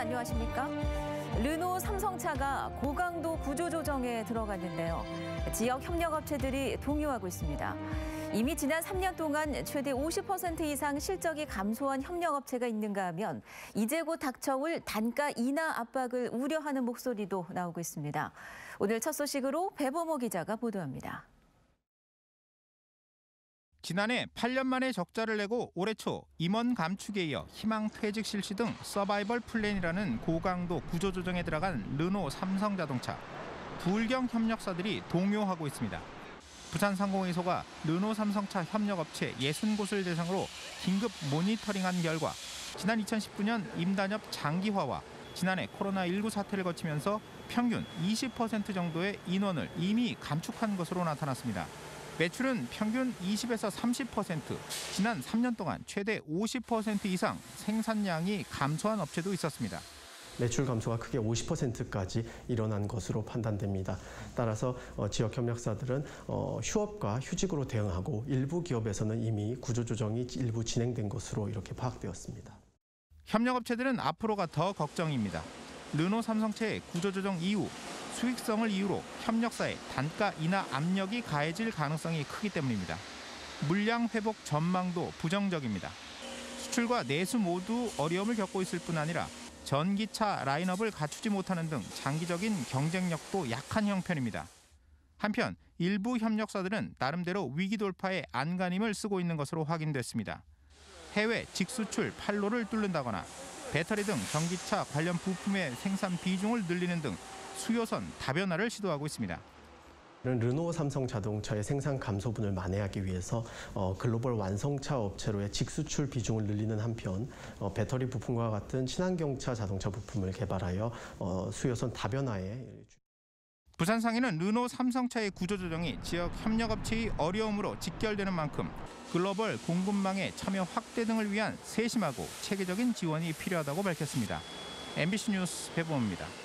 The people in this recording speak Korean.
안녕하십니까? 르노 삼성차가 고강도 구조조정에 들어갔는데요. 지역 협력업체들이 동요하고 있습니다. 이미 지난 3년 동안 최대 50% 이상 실적이 감소한 협력업체가 있는가 하면 이제 곧 닥쳐올 단가 인하 압박을 우려하는 목소리도 나오고 있습니다. 오늘 첫 소식으로 배범호 기자가 보도합니다. 지난해 8년 만에 적자를 내고 올해 초 임원 감축에 이어 희망 퇴직 실시 등 서바이벌 플랜이라는 고강도 구조조정에 들어간 르노 삼성자동차. 불경 협력사들이 동요하고 있습니다. 부산상공회의소가 르노 삼성차 협력업체 60곳을 대상으로 긴급 모니터링한 결과 지난 2019년 임단협 장기화와 지난해 코로나19 사태를 거치면서 평균 20% 정도의 인원을 이미 감축한 것으로 나타났습니다. 매출은 평균 20에서 30%, 지난 3년 동안 최대 50% 이상 생산량이 감소한 업체도 있었습니다. 매출 감소가 크게 50%까지 일어난 것으로 판단됩니다. 따라서 지역 협력사들은 휴업과 휴직으로 대응하고 일부 기업에서는 이미 구조조정이 일부 진행된 것으로 이렇게 파악되었습니다. 협력업체들은 앞으로가 더 걱정입니다. 르노 삼성체의 구조조정 이후 수익성을 이유로 협력사의 단가 인하 압력이 가해질 가능성이 크기 때문입니다. 물량 회복 전망도 부정적입니다. 수출과 내수 모두 어려움을 겪고 있을 뿐 아니라 전기차 라인업을 갖추지 못하는 등 장기적인 경쟁력도 약한 형편입니다. 한편 일부 협력사들은 나름대로 위기 돌파에 안간힘을 쓰고 있는 것으로 확인됐습니다. 해외 직수출 판로를 뚫는다거나 배터리 등 전기차 관련 부품의 생산 비중을 늘리는 등 수요선 다변화를 시도하고 있습니다. 르노 삼성 자동차의 생산 감소분을 만회하기 위해서 글로벌 완성차 업체로의 직수출 비중을 늘리는 한편 배터리 부품과 같은 친환경차 자동차 부품을 개발하여 수요선 다변화에 부산상인은 르노 삼성차의 구조조정이 지역 협력업체의 어려움으로 직결되는 만큼 글로벌 공급망의 참여 확대 등을 위한 세심하고 체계적인 지원이 필요하다고 밝혔습니다. MBC 뉴스 배범호입니다.